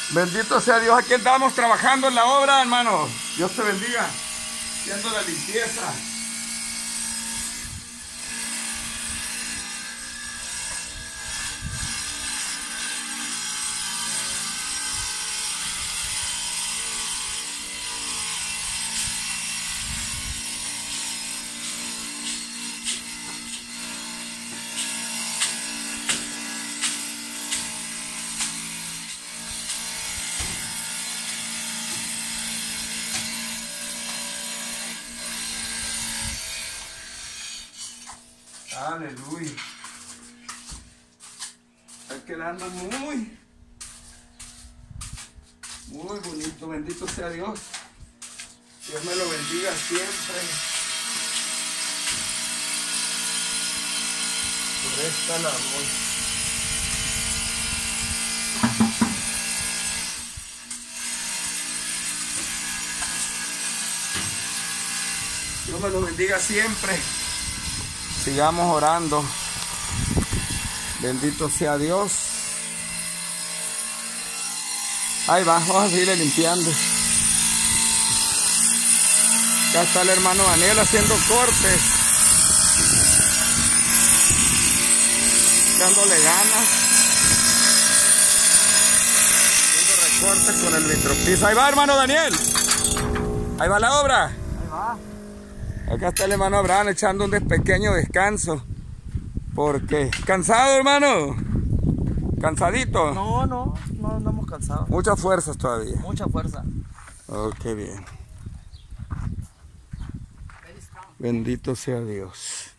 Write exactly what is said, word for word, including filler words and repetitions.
Bendito sea Dios, aquí estamos trabajando en la obra, hermano. Dios te bendiga, haciendo la limpieza. Aleluya. Está quedando muy, muy bonito. Bendito sea Dios. Dios me lo bendiga siempre. Por esta labor. Dios me lo bendiga siempre. Sigamos orando. Bendito sea Dios. Ahí va, vamos a seguirle limpiando. Ya está el hermano Daniel haciendo cortes. Dándole ganas. Haciendo recortes con el vitropisa. Ahí va, hermano Daniel. Ahí va la obra. Ahí va. Acá está el hermano Abraham echando un pequeño descanso. ¿Por qué? ¿Cansado, hermano? ¿Cansadito? No, no, no andamos cansados. Muchas fuerzas todavía. Mucha fuerza. Oh, qué bien. Bendito sea Dios.